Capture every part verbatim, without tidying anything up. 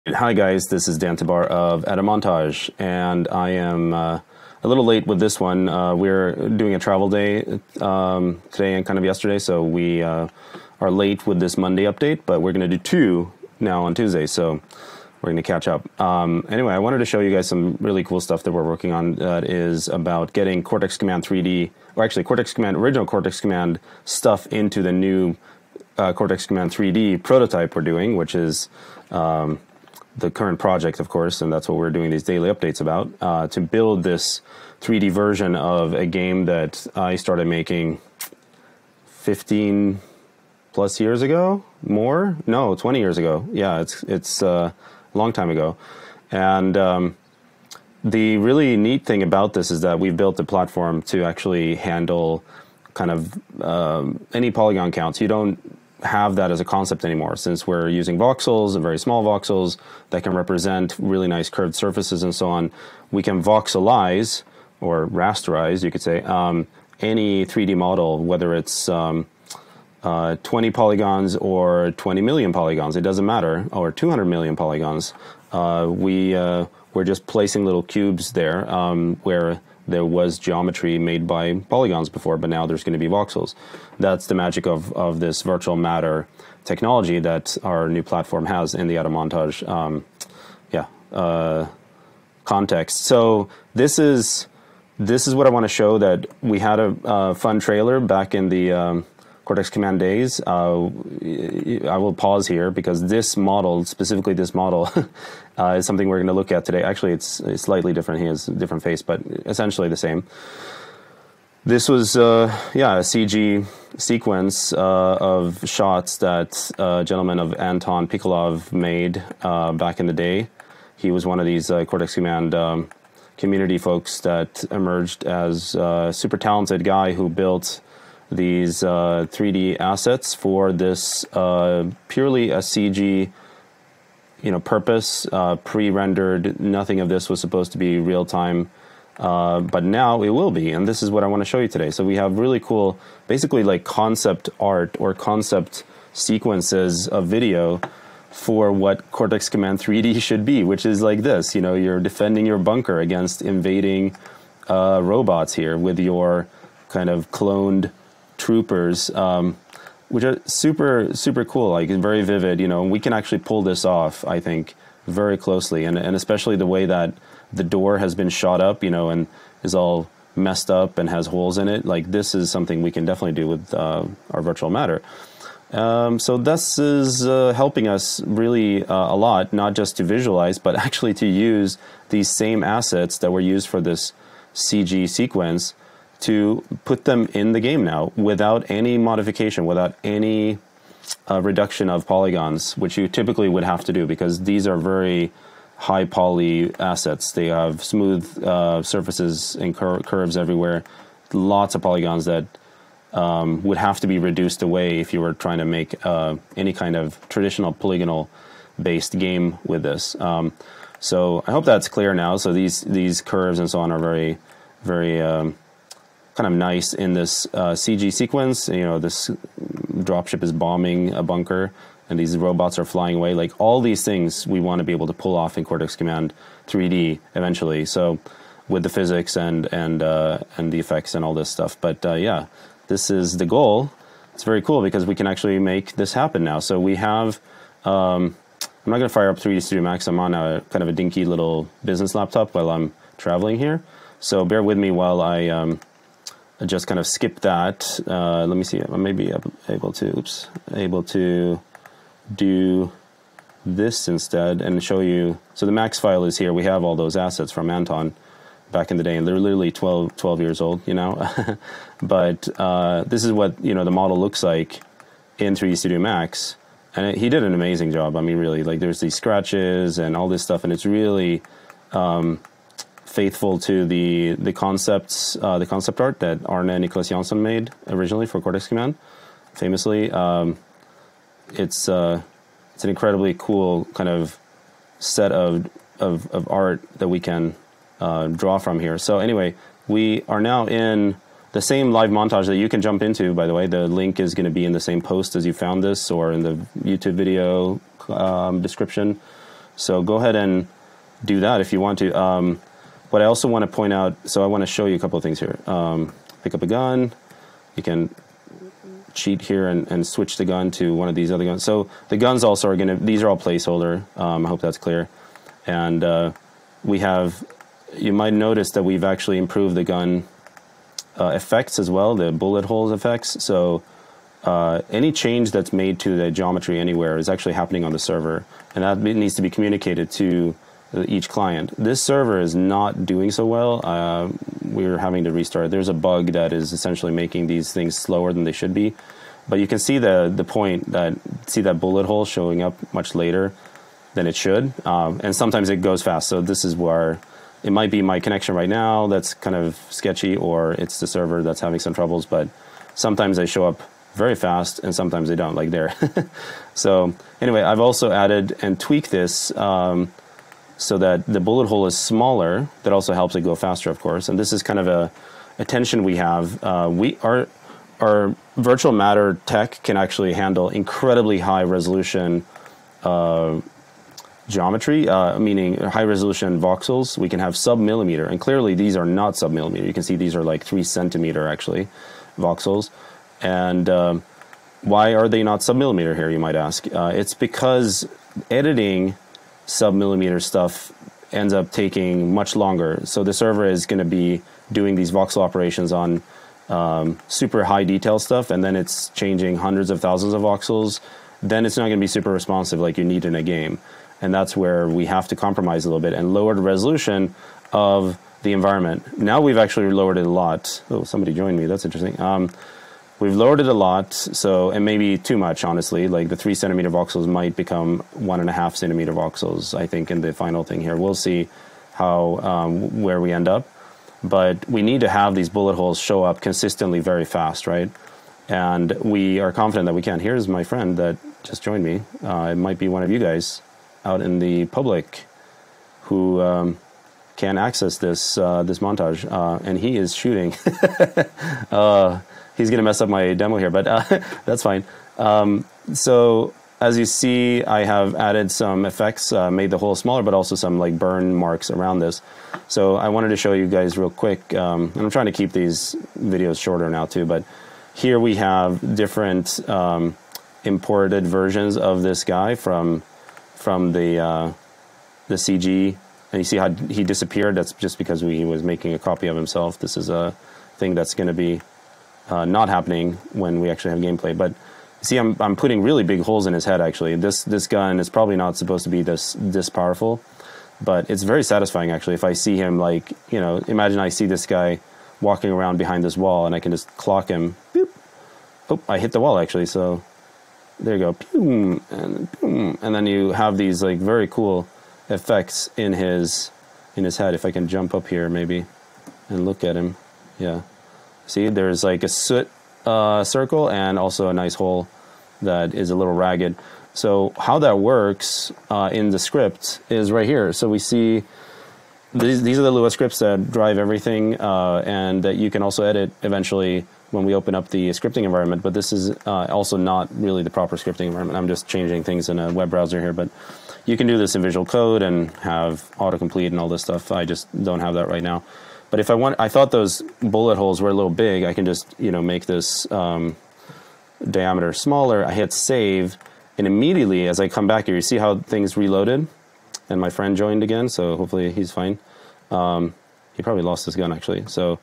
Hi guys, this is Dan Tabar of Montage, and I am uh, a little late with this one. Uh, we're doing a travel day um, today and kind of yesterday, so we uh, are late with this Monday update, but we're going to do two now on Tuesday, so we're going to catch up. Um, anyway, I wanted to show you guys some really cool stuff that we're working on that is about getting Cortex Command three D, or actually Cortex Command, original Cortex Command stuff into the new uh, Cortex Command three D prototype we're doing, which is um, the current project, of course, and that's what we're doing these daily updates about, uh, to build this three D version of a game that I started making fifteen plus years ago, more? No, twenty years ago. Yeah, it's it's uh, a long time ago. And um, the really neat thing about this is that we've built a platform to actually handle kind of um, any polygon counts. You don't have that as a concept anymore, since we're using voxels and very small voxels that can represent really nice curved surfaces and so on. We can voxelize, or rasterize, you could say, um, any three D model, whether it's um, uh, twenty polygons or twenty million polygons, it doesn't matter, or two hundred million polygons. Uh, we, uh, we're just placing little cubes there um, where there was geometry made by polygons before, but now there's going to be voxels. That's the magic of, of this virtual matter technology that our new platform has in the Montage um, yeah, uh, context. So this is, this is what I want to show, that we had a uh, fun trailer back in the um, Cortex Command days. Uh, I will pause here because this model, specifically this model, uh, is something we're going to look at today. Actually, it's, it's slightly different. He has a different face, but essentially the same. This was, uh, yeah, a C G sequence uh, of shots that a gentleman of Anton Pikolov made uh, back in the day. He was one of these uh, Cortex Command um, community folks that emerged as a super talented guy who built these uh, three D assets for this uh, purely a C G, you know, purpose, uh, pre-rendered. Nothing of this was supposed to be real time, uh, but now it will be, and this is what I want to show you today. So we have really cool, basically like concept art or concept sequences of video for what Cortex Command three D should be, which is like this. You know, you're defending your bunker against invading uh, robots here with your kind of cloned troopers, um, which are super, super cool, like very vivid, you know, and we can actually pull this off, I think, very closely, and, and especially the way that the door has been shot up, you know, and is all messed up and has holes in it. Like, this is something we can definitely do with uh, our virtual matter. Um, so this is uh, helping us really uh, a lot, not just to visualize, but actually to use these same assets that were used for this C G sequence to put them in the game now without any modification, without any uh, reduction of polygons, which you typically would have to do because these are very high poly assets. They have smooth uh, surfaces and cur curves everywhere, lots of polygons that um, would have to be reduced away if you were trying to make uh, any kind of traditional polygonal based game with this. Um, so I hope that's clear now. So these, these curves and so on are very, very um, kind of nice in this uh, C G sequence. You know, this dropship is bombing a bunker and these robots are flying away. Like, all these things we want to be able to pull off in Cortex Command three D eventually. So with the physics and and uh, and the effects and all this stuff. But uh, yeah, this is the goal. It's very cool because we can actually make this happen now. So we have, um, I'm not going to fire up three D Studio Max. I'm on a kind of a dinky little business laptop while I'm traveling here. So bear with me while I um, just kind of skip that. Uh, let me see. I may be able to, oops, able to do this instead and show you. So the Max file is here. We have all those assets from Anton back in the day, and they're literally twelve, twelve years old, you know. But uh, this is what, you know, the model looks like in three D Studio Max. And it, he did an amazing job. I mean, really, like, there's these scratches and all this stuff, and it's really um, faithful to the the concepts, uh, the concept art that Arne Niklas Jansson made originally for Cortex Command, famously. Um, it's uh, it's an incredibly cool kind of set of of, of art that we can uh, draw from here. So anyway, we are now in the same live montage that you can jump into. By the way, the link is going to be in the same post as you found this, or in the YouTube video um, description. So go ahead and do that if you want to. Um, but I also want to point out, so I want to show you a couple of things here. Um, pick up a gun. You can cheat here and, and switch the gun to one of these other guns. So the guns also are going to, these are all placeholder. Um, I hope that's clear. And uh, we have, you might notice that we've actually improved the gun uh, effects as well, the bullet holes effects. So uh, any change that's made to the geometry anywhere is actually happening on the server. And that needs to be communicated to each client. This server is not doing so well. Uh, we're having to restart. There's a bug that is essentially making these things slower than they should be. But you can see the the point that, see that bullet hole showing up much later than it should. Um, and sometimes it goes fast. So this is where it might be my connection right now that's kind of sketchy, or it's the server that's having some troubles. But sometimes they show up very fast and sometimes they don't, like there. So anyway, I've also added and tweaked this um, so that the bullet hole is smaller. That also helps it go faster, of course. And this is kind of a, a tension we have. Uh, we our our virtual matter tech can actually handle incredibly high resolution uh, geometry, uh, meaning high resolution voxels. We can have sub-millimeter, and clearly these are not sub-millimeter. You can see these are like three centimeter actually voxels. And um, why are they not sub-millimeter here, you might ask? Uh, it's because editing sub-millimeter stuff ends up taking much longer. So the server is going to be doing these voxel operations on um, super high detail stuff, and then it's changing hundreds of thousands of voxels. Then it's not going to be super responsive like you need in a game. And that's where we have to compromise a little bit and lower the resolution of the environment. Now we've actually lowered it a lot. Oh, somebody joined me. That's interesting. Um, We've lowered it a lot, so, and maybe too much, honestly. Like the three centimeter voxels might become one and a half centimeter voxels, I think, in the final thing here. We'll see how, um, where we end up. But we need to have these bullet holes show up consistently very fast, right? And we are confident that we can. Here's my friend that just joined me. Uh, it might be one of you guys out in the public who um, can access this, uh, this montage. Uh, and he is shooting. uh, He's going to mess up my demo here, but uh, that's fine. Um, so as you see, I have added some effects, uh, made the hole smaller, but also some like burn marks around this. So I wanted to show you guys real quick. Um, and I'm trying to keep these videos shorter now too, but here we have different um, imported versions of this guy from from the uh, the C G. And you see how he disappeared. That's just because we, he was making a copy of himself. This is a thing that's going to be Uh, not happening when we actually have gameplay. But see, I'm I'm putting really big holes in his head. Actually, this this gun is probably not supposed to be this this powerful, but it's very satisfying actually. If I see him, like, you know, imagine I see this guy walking around behind this wall, and I can just clock him. Boop. Oh, I hit the wall actually. So there you go. Boom, and boom, and then you have these like very cool effects in his in his head. If I can jump up here maybe and look at him, yeah. See, there's like a soot uh, circle and also a nice hole that is a little ragged. So how that works uh, in the script is right here. So we see these, these are the Lua scripts that drive everything, uh, and that you can also edit eventually when we open up the scripting environment. But this is uh, also not really the proper scripting environment. I'm just changing things in a web browser here. But you can do this in Visual Code and have autocomplete and all this stuff. I just don't have that right now. But if I want, I thought those bullet holes were a little big. I can just, you know, make this um, diameter smaller. I hit save, and immediately as I come back here, you see how things reloaded? And my friend joined again, so hopefully he's fine. Um, he probably lost his gun, actually. So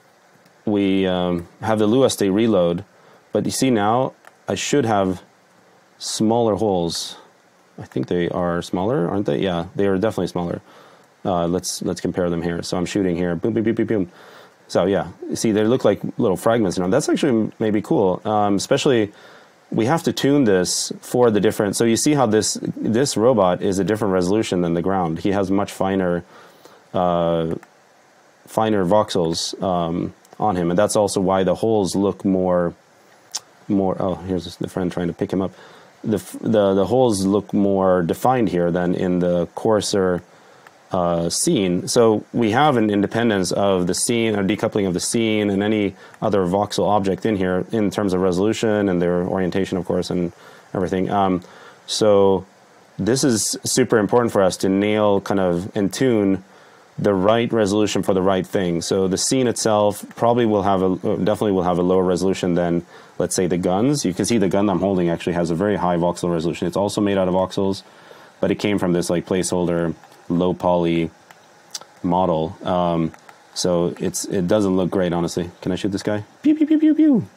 we um, have the Lua state reload, but you see now I should have smaller holes. I think they are smaller, aren't they? Yeah, they are definitely smaller. Uh, let's let's compare them here. So I'm shooting here, boom, boom, boom, boom, boom. So yeah, see, they look like little fragments. You know, that's actually maybe cool. Um, especially, we have to tune this for the different. So you see how this this robot is a different resolution than the ground. He has much finer, uh, finer voxels um, on him, and that's also why the holes look more, more. Oh, here's the friend trying to pick him up. The the the holes look more defined here than in the coarser Uh, scene. So we have an independence of the scene, or decoupling of the scene, and any other voxel object in here in terms of resolution and their orientation, of course, and everything. Um, so this is super important for us to nail kind of and tune the right resolution for the right thing. So the scene itself probably will have a, definitely will have a lower resolution than, let's say, the guns. You can see the gun I'm holding actually has a very high voxel resolution. It's also made out of voxels, but it came from this like placeholder low poly model. Um, so it's it doesn't look great, honestly. Can I shoot this guy? Pew, pew, pew, pew, pew.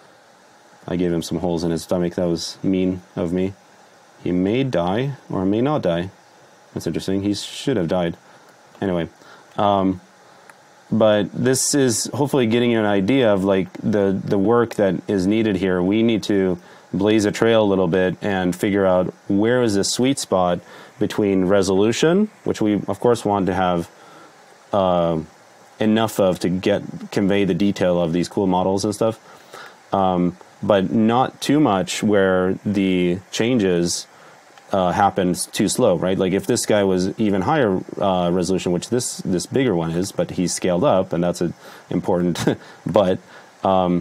I gave him some holes in his stomach. That was mean of me. He may die or may not die. That's interesting. He should have died. Anyway, um, but this is hopefully getting you an idea of like the, the work that is needed here. We need to blaze a trail a little bit and figure out where is the sweet spot between resolution, which we of course want to have uh, enough of to get convey the detail of these cool models and stuff, um, but not too much where the changes Uh, happens too slow, right? Like if this guy was even higher uh, resolution, which this this bigger one is, but he's scaled up, and that's a important. But um,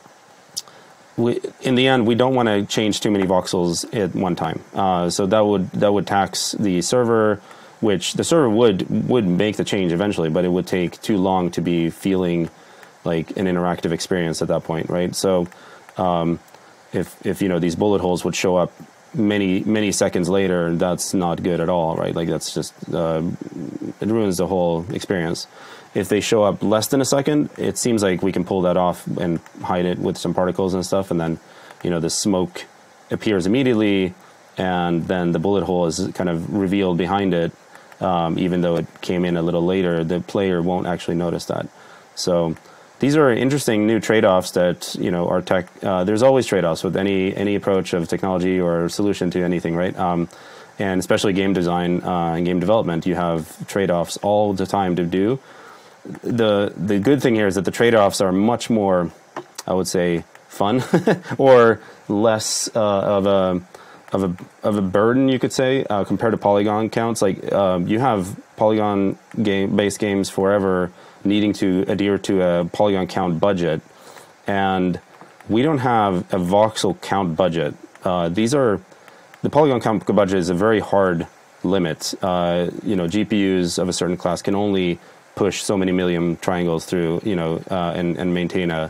we, in the end, we don't want to change too many voxels at one time. Uh, so that would that would tax the server, which the server would would make the change eventually, but it would take too long to be feeling like an interactive experience at that point, right? So um, if if you know these bullet holes would show up many many seconds later, that's not good at all, right? Like that's just uh, it ruins the whole experience. If they show up less than a second, it seems like we can pull that off and hide it with some particles and stuff, and then you know the smoke appears immediately, and then the bullet hole is kind of revealed behind it, um, even though it came in a little later. The player won't actually notice that. So these are interesting new trade-offs that, you know, our tech, uh, there's always trade-offs with any any approach of technology or solution to anything, right? Um, and especially game design uh, and game development, you have trade-offs all the time to do. The the good thing here is that the trade-offs are much more, I would say, fun or less uh, of a of a of a burden, you could say, uh, compared to polygon counts. Like uh, you have polygon game based games forever needing to adhere to a polygon count budget, and we don't have a voxel count budget. Uh, these are the polygon count budget is a very hard limit. Uh, you know, G P Us of a certain class can only push so many million triangles through, you know, uh, and and maintain a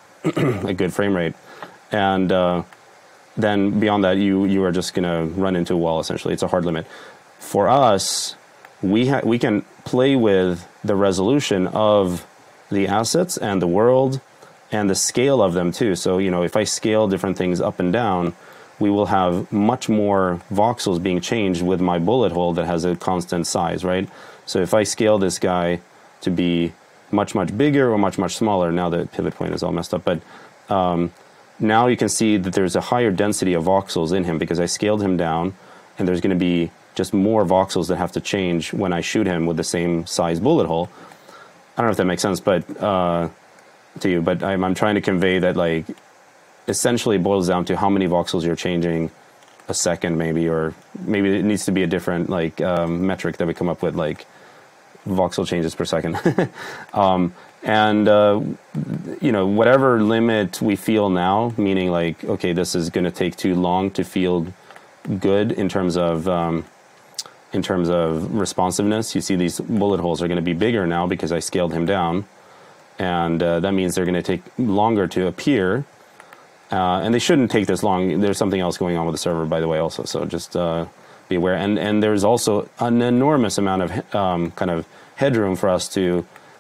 a good frame rate, and uh, then beyond that, you you are just going to run into a wall. Essentially, it's a hard limit. For us, we ha we can play with the resolution of the assets and the world and the scale of them too. So, you know, if I scale different things up and down, we will have much more voxels being changed with my bullet hole that has a constant size, right? So if I scale this guy to be much, much bigger or much, much smaller, now the pivot point is all messed up, but um, now you can see that there's a higher density of voxels in him because I scaled him down, and there's going to be just more voxels that have to change when I shoot him with the same size bullet hole. I don't know if that makes sense, but uh, to you, but I'm, I'm trying to convey that, like, essentially it boils down to how many voxels you're changing a second, maybe, or maybe it needs to be a different like um, metric that we come up with, like voxel changes per second. um, and uh, you know, whatever limit we feel now, meaning like, okay, this is going to take too long to feel good in terms of um, in terms of responsiveness. You see these bullet holes are going to be bigger now because I scaled him down, and uh, that means they're going to take longer to appear, uh, and they shouldn't take this long. There's something else going on with the server, by the way, also, so just uh, be aware. And and there's also an enormous amount of um, kind of headroom for us to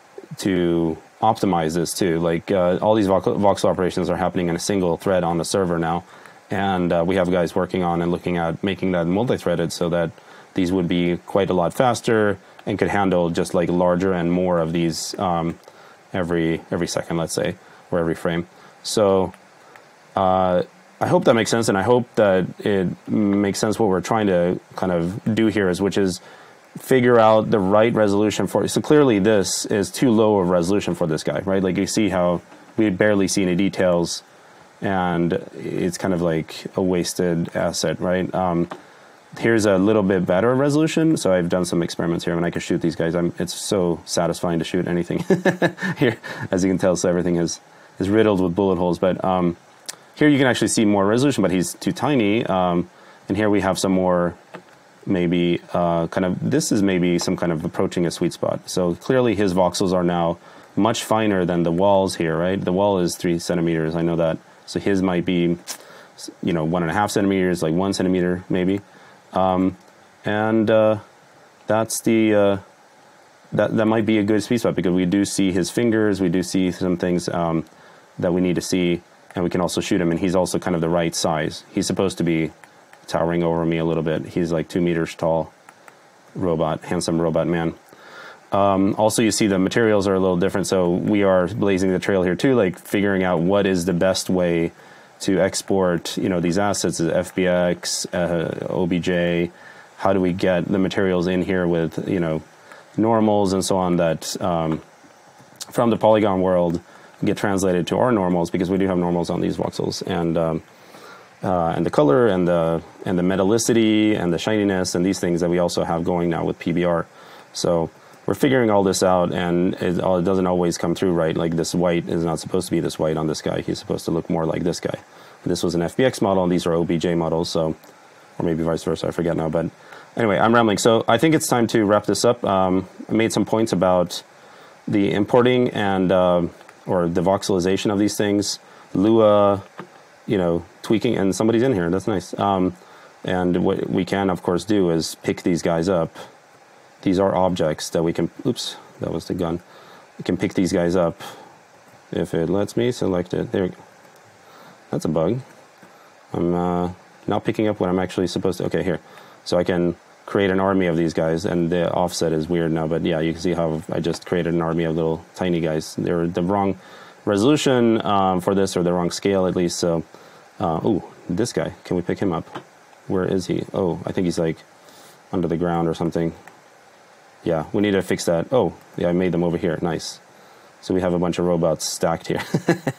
to optimize this too. Like uh, all these voxel, voxel operations are happening in a single thread on the server now, and uh, we have guys working on and looking at making that multi-threaded so that these would be quite a lot faster and could handle just like larger and more of these um, every every second, let's say, or every frame. So uh, I hope that makes sense, and I hope that it makes sense what we're trying to kind of do here, is which is figure out the right resolution for it. So clearly this is too low of resolution for this guy, right? Like you see how we barely see any details, and it's kind of like a wasted asset, right? Um, here's a little bit better resolution. So I've done some experiments here when I can shoot these guys. I'm, it's so satisfying to shoot anything here, as you can tell. So everything is, is riddled with bullet holes. But um, here you can actually see more resolution, but he's too tiny. Um, and here we have some more maybe uh, kind of, this is maybe some kind of approaching a sweet spot. So clearly his voxels are now much finer than the walls here, right? The wall is three centimeters, I know that. So his might be, you know, one and a half centimeters, like one centimeter maybe. Um, and uh, that's the, uh, that, that might be a good sweet spot, because we do see his fingers, we do see some things um, that we need to see, and we can also shoot him, and he's also kind of the right size. He's supposed to be towering over me a little bit. He's like two meters tall, robot, handsome robot man. Um, also, you see the materials are a little different, so we are blazing the trail here too, like figuring out what is the best way to export, you know, these assets, F B X, uh, O B J. How do we get the materials in here with, you know, normals and so on that um, from the polygon world get translated to our normals, because we do have normals on these voxels, and um, uh, and the color and the and the metallicity and the shininess and these things that we also have going now with P B R. So we're figuring all this out, and it, it doesn't always come through right. Like this white is not supposed to be this white on this guy. He's supposed to look more like this guy. This was an F B X model, and these are O B J models, so, or maybe vice versa, I forget now. But anyway, I'm rambling. So I think it's time to wrap this up. Um, I made some points about the importing and, uh, or the voxelization of these things, Lua, you know, tweaking, and somebody's in here, that's nice. Um, and what we can, of course, do is pick these guys up. These are objects that we can, oops, that was the gun. We can pick these guys up if it lets me select it. There we go. That's a bug. I'm uh, not picking up what I'm actually supposed to. Okay, here. So I can create an army of these guys, and the offset is weird now, but yeah, you can see how I just created an army of little tiny guys. They're the wrong resolution um, for this, or the wrong scale at least. So, uh, ooh, this guy, can we pick him up? Where is he? Oh, I think he's like under the ground or something. Yeah, we need to fix that. Oh, yeah, I made them over here. Nice. So we have a bunch of robots stacked here.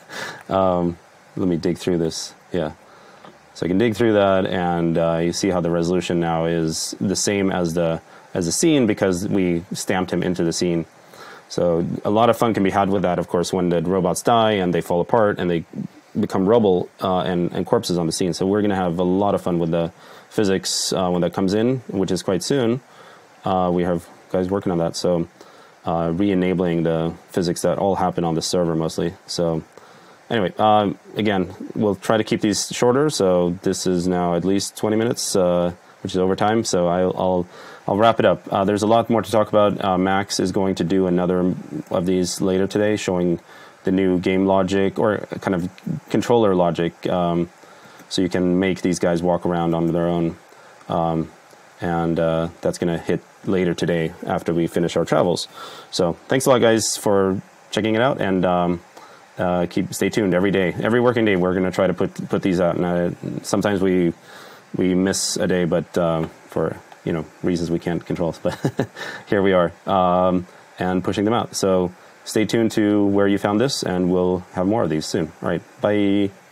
um, let me dig through this. Yeah. So I can dig through that, and uh, you see how the resolution now is the same as the as the scene, because we stamped him into the scene. So a lot of fun can be had with that, of course, when the robots die and they fall apart and they become rubble uh, and, and corpses on the scene. So we're going to have a lot of fun with the physics uh, when that comes in, which is quite soon. Uh, we have guys working on that, so uh, re-enabling the physics that all happen on the server mostly. So anyway, um, again, we'll try to keep these shorter. So this is now at least twenty minutes, uh, which is overtime. So I'll, I'll I'll wrap it up. Uh, there's a lot more to talk about. Uh, Max is going to do another of these later today, showing the new game logic, or kind of controller logic, um, so you can make these guys walk around on their own. Um, and uh, that's going to hit later today after we finish our travels. So thanks a lot, guys, for checking it out, and um, uh, keep stay tuned every day, every working day. We're going to try to put put these out, and uh, sometimes we we miss a day, but uh, for you know reasons we can't control. But here we are, um, and pushing them out. So stay tuned to where you found this, and we'll have more of these soon. All right, bye.